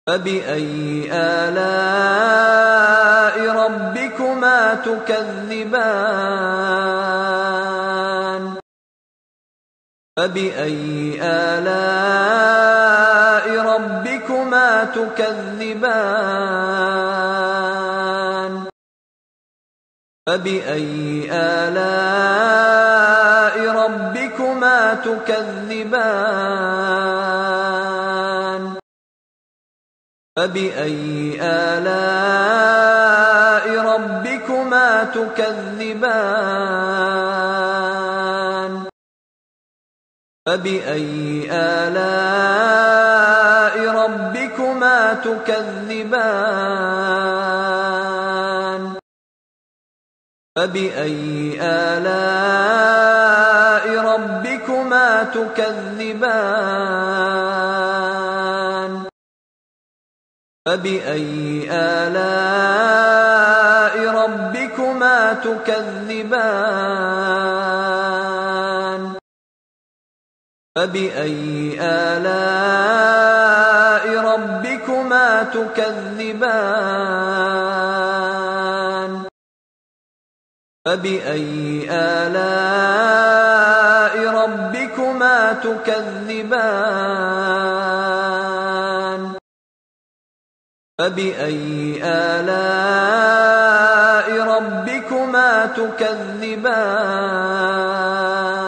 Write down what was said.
فَبِأَيِّ آلَاءِ رَبِّكُمَا تُكَذِّبَانِ فَبِأَيِّ آلَاءِ رَبِّكُمَا تُكَذِّبَانِ فَبِأَيِّ آلَاءِ رَبِّكُمَا تُكَذِّبَانِ فَبِأَيِّ آلَاءِ رَبِّكُمَا تُكَذِّبَانِ فَبِأَيِّ آلَاءِ رَبِّكُمَا تُكَذِّبَانِ فَبِأَيِّ آلَاءِ رَبِّكُمَا تُكَذِّبَانِ فَبِأَيِّ آلَاءِ رَبِّكُمَا تُكَذِّبَانِ فَبِأَيِّ آلَاءِ رَبِّكُمَا تُكَذِّبَانِ فَبِأَيِّ آلَاءِ رَبِّكُمَا تُكَذِّبَانِ فَبِأَيِّ آلَاءِ رَبِّكُمَا تُكَذِّبَانِ